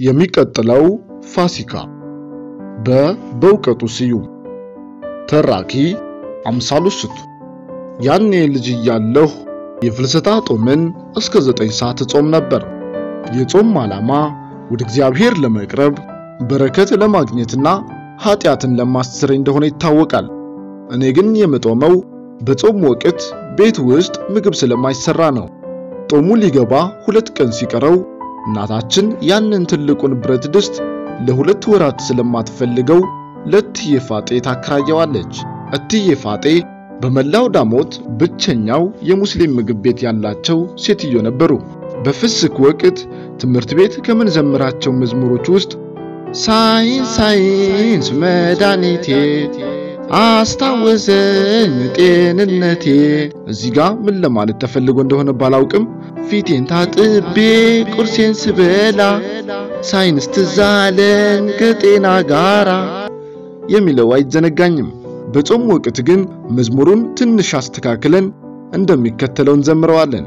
የሚቀጥለው ፋሲካ በእውቀቱ ስዩም ተራኪ አምሳሉ ስቱ ያኔ ልጅ ያለሁ የፍልሰታ ጾምን እስከ 9 ሰዓት ጾም ነበር። የጾም ዓላማ ወደ እግዚአብሔር ለመቅረብ በረከት ለማግኘትና ኃጢያትን ለማስተሰር እንደሆነ ይታወቃል። እኔ ግን የምጦመው በጾም ወቅት ቤት ውስጥ ምግብ ስለማይሰራ ነው። ጾሙ ሊገባ 2 ቀን ሲቀረው እናታችን ያንን ትልቁን ብረት ድስት ለ2 ወራት ስለማትፈልገው ለእትዬ ፋጤ ታከራየዋለች። እትዬ ፋጤ በመላው ዳሞት ብቸኛው የሙስሊም ምግብ ቤት ያላቸው ሴትዮ ነበሩ። በፍስክ ወቅት ትምህርት ቤት ከመንዘምራቸው መዝሙሮች ውስጥ ሳይንስ መድኃኒቴ አስታወሰኝ ጤንነቴ እዚህ ጋር ምን ለማለት ተፈልጎ እንደሆነ ባላውቅም ፊቴን ታጥቤ ቁርሴን ስበላ ሳይንስ ትዛለን ከጤና ጋራ የሚለው አይዘነጋኝም። በጾም ወቅት ግን መዝሙሩን ትንሽ አስተካክለን እንደሚከተለው እንዘምረዋለን።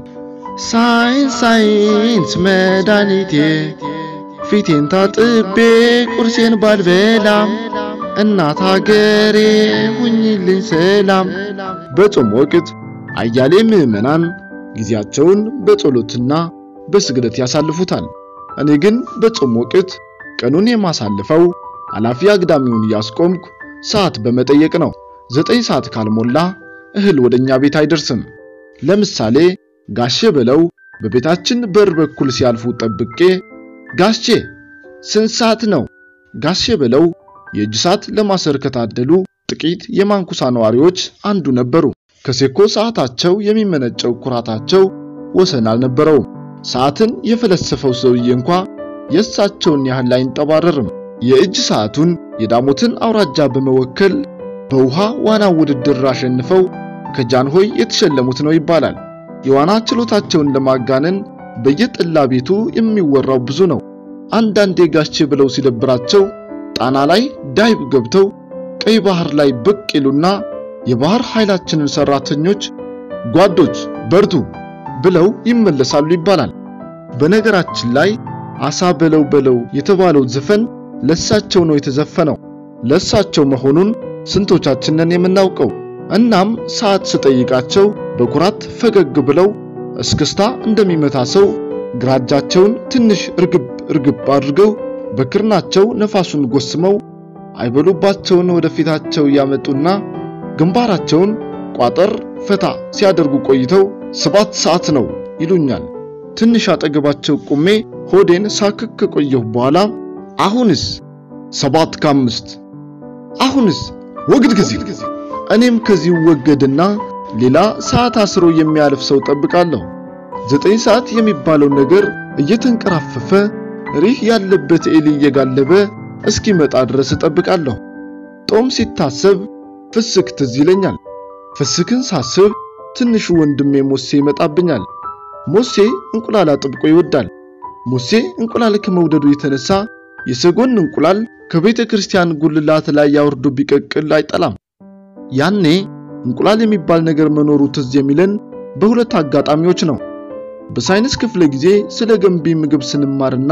ሳይንስ መድኃኒቴ ፊቴን ታጥቤ ቁርሴን ባልበላም እናት ሀገሬ ሁኚልኝ ሰላም። በጾም ወቅት አያሌ ምዕመናን ጊዜያቸውን በጸሎትና በስግደት ያሳልፉታል። እኔ ግን በጾም ወቅት ቀኑን የማሳልፈው አላፊ አግዳሚውን ያስቆምኩ ሰዓት በመጠየቅ ነው። 9 ሰዓት ካልሞላ እህል ወደኛ ቤት አይደርስም። ለምሳሌ ጋሼ ብለው በቤታችን በር በኩል ሲያልፉ ጠብቄ ጋሼ ስንት ሰዓት ነው? ጋሼ ብለው የእጅ ሰዓት ለማሰር ከታደሉ ጥቂት የማንኩሳ ነዋሪዎች አንዱ ነበሩ። ከሴኮ ሰዓታቸው የሚመነጨው ኩራታቸው ወሰን አልነበረውም። ሰዓትን የፈለሰፈው ሰውዬ እንኳን የእሳቸውን ያህል አይንጠባረርም። የእጅ ሰዓቱን የዳሞትን አውራጃ በመወከል በውሃ ዋና ውድድር አሸንፈው ከጃንሆይ የተሸለሙት ነው ይባላል። የዋና ችሎታቸውን ለማጋነን በየጥላ ቤቱ የሚወራው ብዙ ነው። አንዳንዴ ጋሼ ብለው ሲደብራቸው ጣና ላይ ዳይብ ገብተው ቀይ ባህር ላይ ብቅ ይሉና የባህር ኃይላችንን ሰራተኞች ጓዶች በርቱ ብለው ይመለሳሉ ይባላል። በነገራችን ላይ አሳ በለው የተባለው ዘፈን ለሳቸው ነው የተዘፈነው። ለሳቸው መሆኑን ስንቶቻችንን የምናውቀው? እናም ሰዓት ስጠይቃቸው በኩራት ፈገግ ብለው እስክስታ እንደሚመታ ሰው ግራጃቸውን ትንሽ እርግብ አድርገው በክርናቸው ነፋሱን ጎስመው አይበሉባቸውን ወደፊታቸው ያመጡና ግንባራቸውን ቋጠር ፈታ ሲያደርጉ ቆይተው 7 ሰዓት ነው ይሉኛል። ትንሽ አጠገባቸው ቆሜ ሆዴን ሳክክ ቆየሁ በኋላ አሁንስ 7:05 አሁንስ ወግድ ጊዜ እኔም ከዚህ ወገድና ሌላ ሰዓት አስሮ የሚያልፍ ሰው ጠብቃለሁ። 9 ሰዓት የሚባለው ነገር እየተንቀራፈፈ ሪህ ያለበት ኤሊ እየጋለበ እስኪመጣ ድረስ ጠብቃለሁ። ጾም ሲታሰብ ፍስክ ትዝ ይለኛል። ፍስክን ሳስብ ትንሹ ወንድሜ ሞሴ ይመጣብኛል። ሞሴ እንቁላል አጥብቆ ይወዳል። ሞሴ እንቁላል ከመውደዱ የተነሳ የሰጎን እንቁላል ከቤተ ክርስቲያን ጉልላት ላይ ያወርዶ ቢቀቅል አይጠላም። ያኔ እንቁላል የሚባል ነገር መኖሩ ትዝ የሚለን በሁለት አጋጣሚዎች ነው። በሳይንስ ክፍለ ጊዜ ስለ ገንቢ ምግብ ስንማርና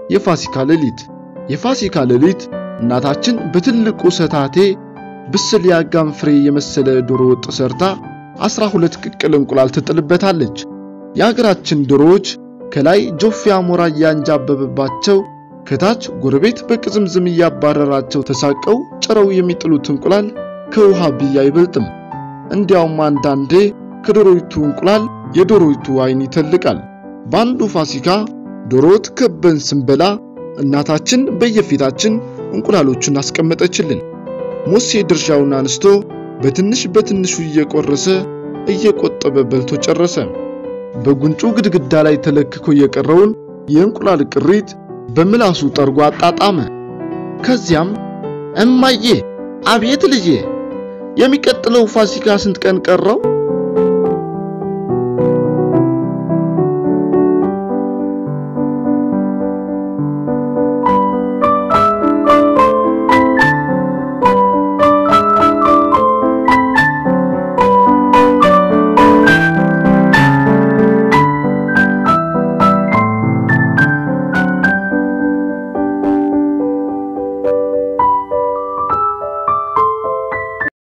የፋሲካ ሌሊት እናታችን በትልቁ ሰታቴ ብስል ያጋም ፍሬ የመሰለ ዶሮ ወጥ ሰርታ 12 ቅቅል እንቁላል ትጥልበታለች። የአገራችን ዶሮዎች ከላይ ጆፌ አሞራ ያንጃበበባቸው ከታች ጎረቤት በቅዝምዝም ያባረራቸው ተሳቀው ጭረው የሚጥሉት እንቁላል ከውሃ ብያ አይበልጥም። እንዲያውም አንዳንዴ ከዶሮይቱ እንቁላል የዶሮይቱ አይን ይተልቃል። ባንዱ ፋሲካ ዶሮት ከበን ስንበላ እናታችን በየፊታችን እንቁላሎቹን አስቀመጠችልን። ሞሴ ድርሻውን አንስቶ በትንሹ እየቆረሰ እየቆጠበ በልቶ ጨረሰ። በጉንጩ ግድግዳ ላይ ተለክኮ የቀረውን የእንቁላል ቅሪት በምላሱ ጠርጎ አጣጣመ። ከዚያም እማዬ አቤት ልጄ የሚቀጥለው ፋሲካ ስንት ቀን ቀረው